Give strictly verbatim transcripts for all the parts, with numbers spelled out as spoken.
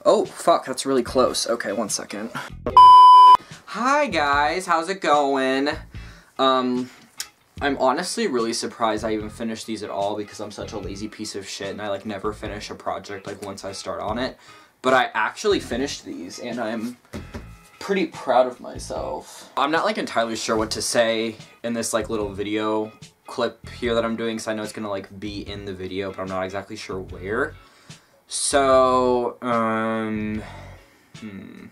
Oh, fuck, that's really close. Okay, one second. Hi guys, how's it going? Um, I'm honestly really surprised I even finished these at all because I'm such a lazy piece of shit and I like never finish a project like once I start on it. But I actually finished these and I'm pretty proud of myself. I'm not like entirely sure what to say in this like little video clip here that I'm doing because I know it's gonna like be in the video, but I'm not exactly sure where. So, um, hmm.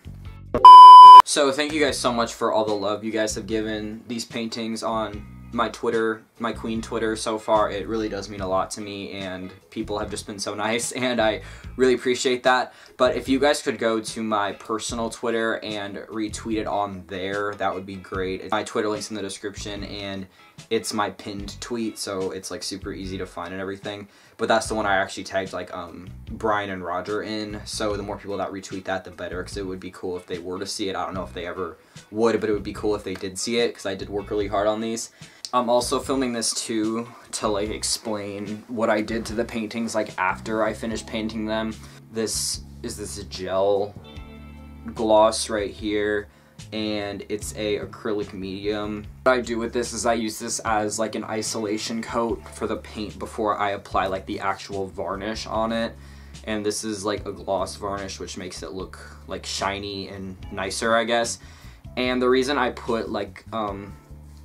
So thank you guys so much for all the love you guys have given these paintings on my Twitter, my queen Twitter so far. It really does mean a lot to me and people have just been so nice and I really appreciate that. But if you guys could go to my personal Twitter and retweet it on there, that would be great. My Twitter link's in the description and it's my pinned tweet, so it's like super easy to find and everything. But that's the one I actually tagged like um, Brian and Roger in, so the more people that retweet that, the better, because it would be cool if they were to see it. I don't know if they ever would, but it would be cool if they did see it, because I did work really hard on these. I'm also filming this too to like explain what I did to the paintings like after I finished painting them. This is this gel gloss right here, and it's a acrylic medium. What I do with this is I use this as like an isolation coat for the paint before I apply like the actual varnish on it. And this is like a gloss varnish, which makes it look like shiny and nicer, I guess. And the reason I put like um,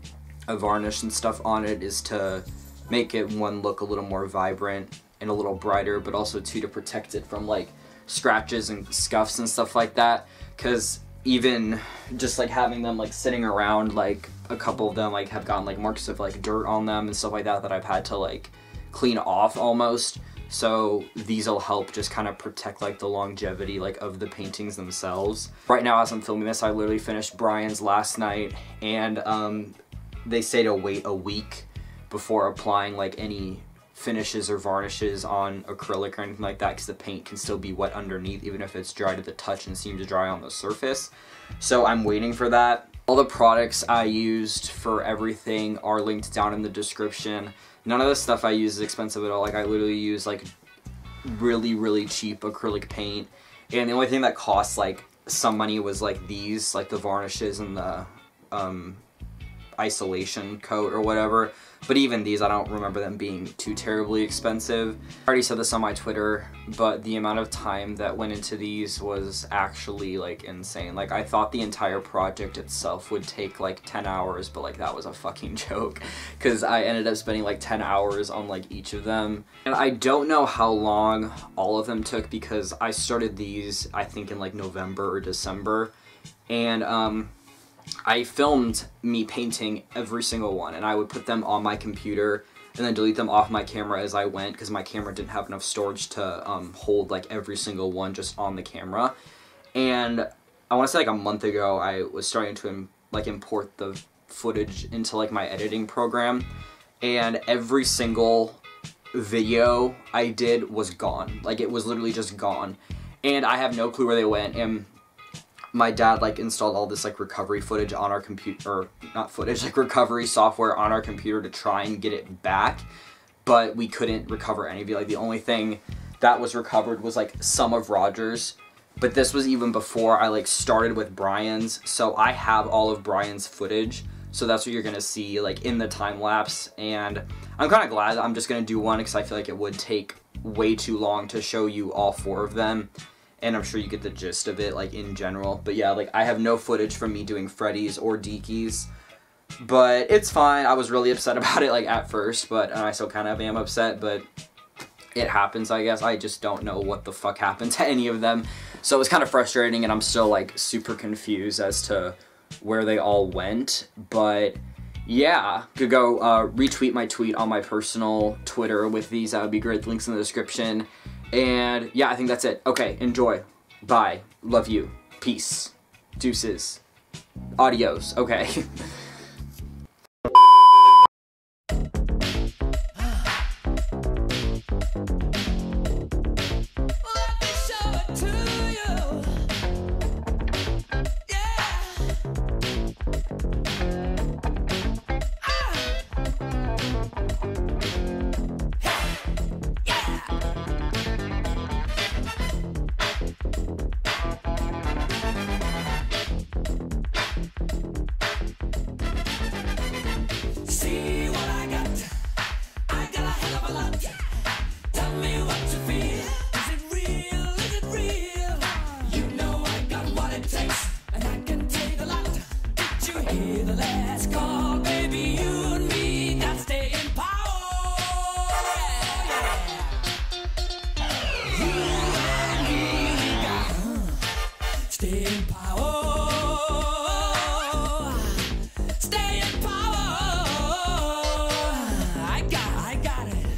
a varnish and stuff on it is to make it, one, look a little more vibrant and a little brighter, but also two, to protect it from like scratches and scuffs and stuff like that. Because even just like having them like sitting around, like a couple of them like have gotten like marks of like dirt on them and stuff like that that I've had to like clean off almost. So these will help just kind of protect like the longevity like of the paintings themselves. Right now as I'm filming this, I literally finished Brian's last night, and um, they say to wait a week before applying like any finishes or varnishes on acrylic or anything like that, because the paint can still be wet underneath even if it's dry to the touch and seems to dry on the surface. So I'm waiting for that. All the products I used for everything are linked down in the description. None of the stuff I use is expensive at all. Like I literally use like really really cheap acrylic paint, and the only thing that costs like some money was like these, like the varnishes and the um, isolation coat or whatever. But even these, I don't remember them being too terribly expensive. I already said this on my Twitter, but the amount of time that went into these was actually like insane. Like I thought the entire project itself would take like ten hours, but like that was a fucking joke, because I ended up spending like ten hours on like each of them. And I don't know how long all of them took, because I started these I think in like November or December, and um I filmed me painting every single one, and I would put them on my computer and then delete them off my camera as I went, because my camera didn't have enough storage to um, hold like every single one just on the camera. And I want to say like a month ago I was starting to like import the footage into like my editing program, and every single video I did was gone. Like it was literally just gone, and I have no clue where they went. And my dad like installed all this like recovery footage on our computer, or not footage, like recovery software on our computer to try and get it back, but we couldn't recover any of it. Like the only thing that was recovered was like some of Roger's, but this was even before I like started with Brian's, so I have all of Brian's footage, so that's what you're gonna see like in the time lapse. And I'm kind of glad I'm just gonna do one, because I feel like it would take way too long to show you all four of them. And I'm sure you get the gist of it, like, in general. But yeah, like, I have no footage from me doing FREDDIE's or Deaky's. But it's fine. I was really upset about it, like, at first. But and I still kind of am upset. But it happens, I guess. I just don't know what the fuck happened to any of them. So it was kind of frustrating. And I'm still, like, super confused as to where they all went. But yeah, you could go uh, retweet my tweet on my personal Twitter with these. That would be great. The link's in the description. And yeah, I think that's it. Okay, enjoy. Bye. Love you. Peace. Deuces. Adios. Okay. Yeah. Stay in power. Stay in power. I got, I got it.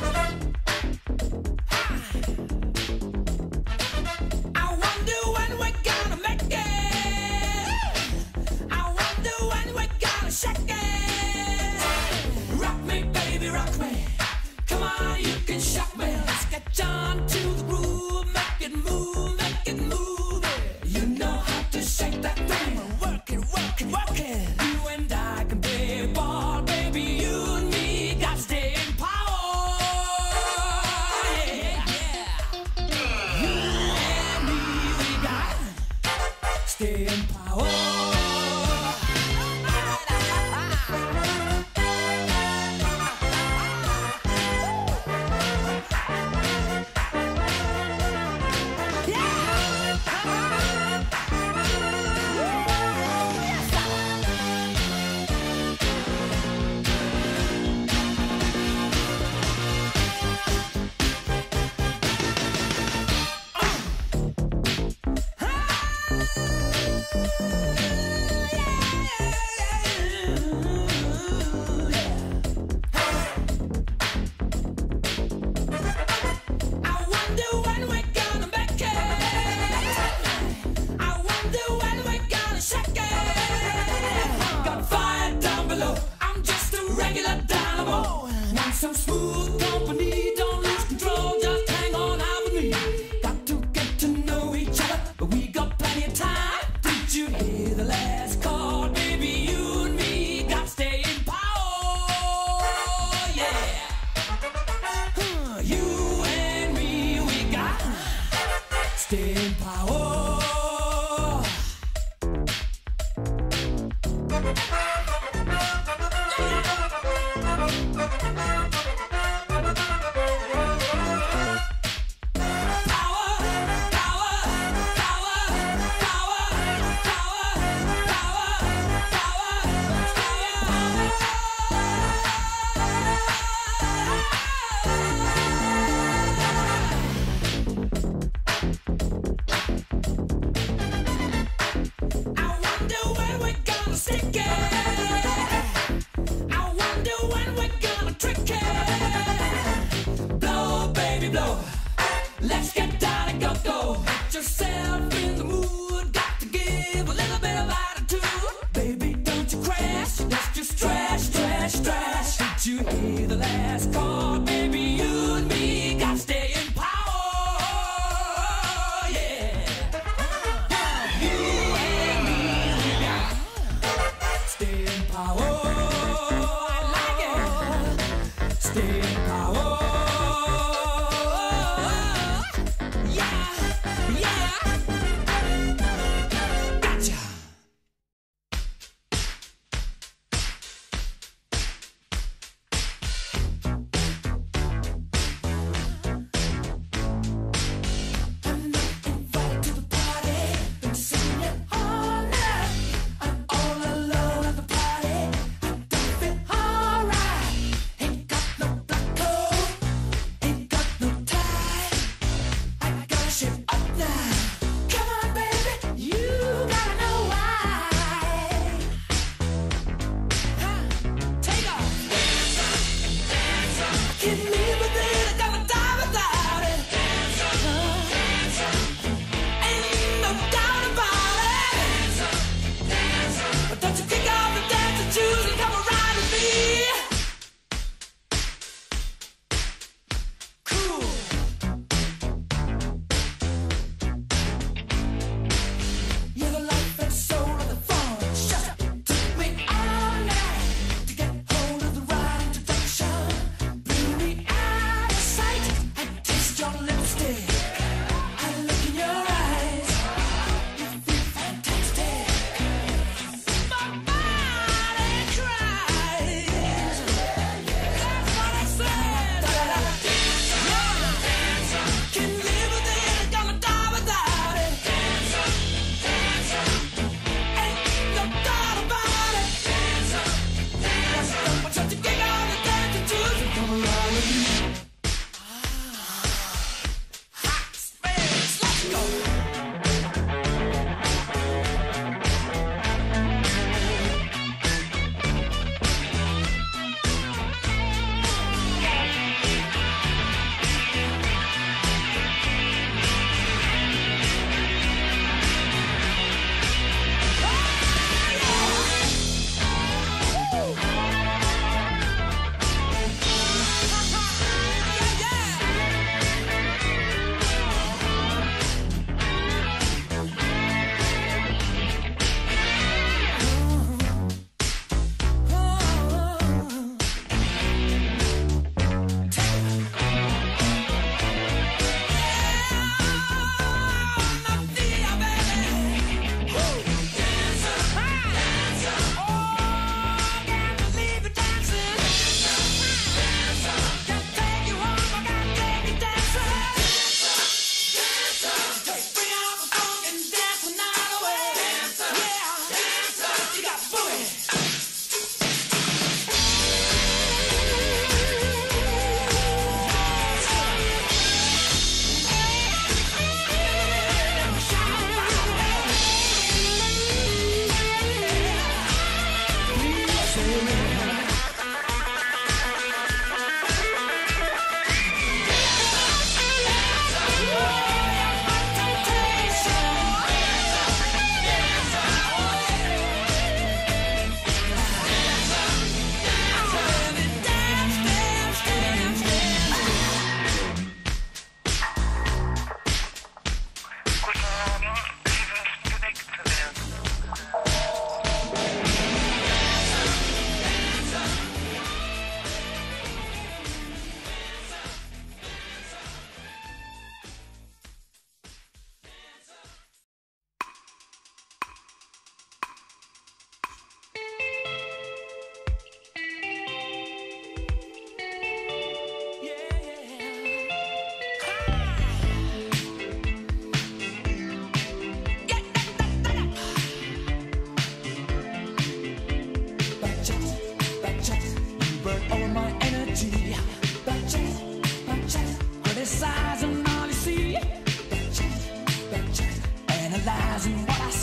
I wonder when we're gonna make it. I wonder when we're gonna shake it. Rock me, baby, rock me. Come on, you can shock me. Let's get John to the groove. Make it move, make it move. You know how to shake that thing. Work it, work it, work it. You and I can play ball, baby. You and me got to stay in power. Yeah, yeah. You and me, we got to stay in power. Some smooth company, don't lose control, just hang on out with me. Got to get to know each other, but we got plenty of time. Did you hear the last chord, baby? You and me got to stay in power, yeah. Huh, you and me, we got to stay in power. Let's get down and go, go. Get yourself in the mood. Got to give a little bit of attitude. Baby, don't you crash. Let's just trash, trash, trash. Did you hear the last chord? Baby, you and me got to stay in power. Yeah. You and me, we got to stay in power. I like it. Stay in power. Yeah, yeah.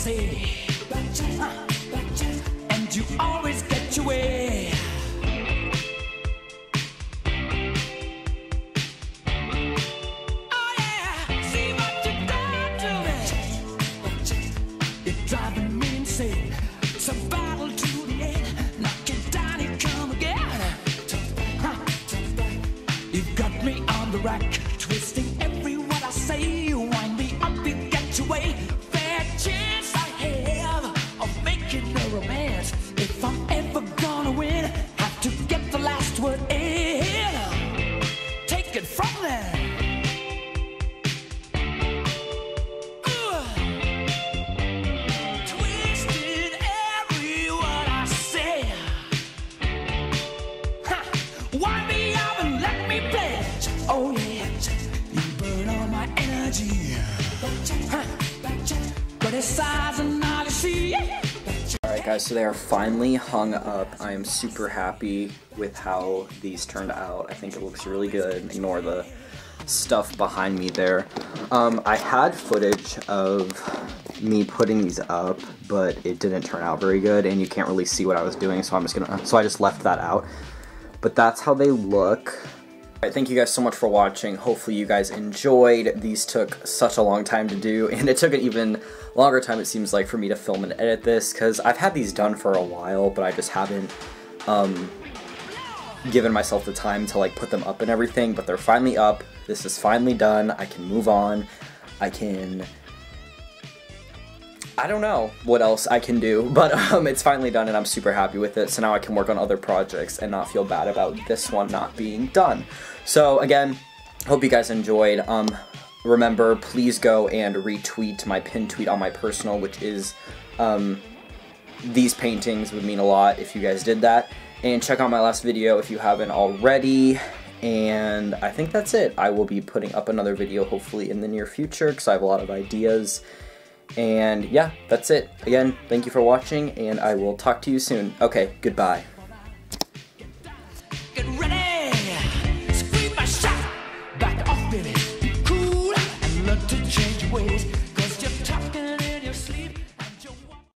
say, and you always get your way. Oh yeah, see what you done to me. You're driving me insane. It's a battle to the end. Knock it down and come again. You've got me on the rack, twisting every word I say. You wind me up, you get your way. Fair chance I have of making a romance. If I'm ever gonna win, have to get the last word in. Take it from there. Uh, twisting every word I say. Ha, wind me up and let me play. Oh yeah, you burn all my energy. Ha, but it's size and all you see. Alright guys, so they are finally hung up. I am super happy with how these turned out. I think it looks really good. Ignore the stuff behind me there. Um, I had footage of me putting these up, but it didn't turn out very good, and you can't really see what I was doing, so I'm just gonna, so I just left that out. But that's how they look. Alright, thank you guys so much for watching. Hopefully you guys enjoyed. These took such a long time to do, and it took an even longer time, it seems like, for me to film and edit this, because I've had these done for a while, but I just haven't um, given myself the time to like put them up and everything. But they're finally up. This is finally done. I can move on. I can... I don't know what else I can do, but um, it's finally done and I'm super happy with it. So now I can work on other projects and not feel bad about this one not being done. So again, hope you guys enjoyed. Um, remember, please go and retweet my pinned tweet on my personal, which is um, these paintings. Would mean a lot if you guys did that. And check out my last video if you haven't already. And I think that's it. I will be putting up another video hopefully in the near future because I have a lot of ideas. And yeah, that's it. Again, thank you for watching, and I will talk to you soon. Okay, goodbye.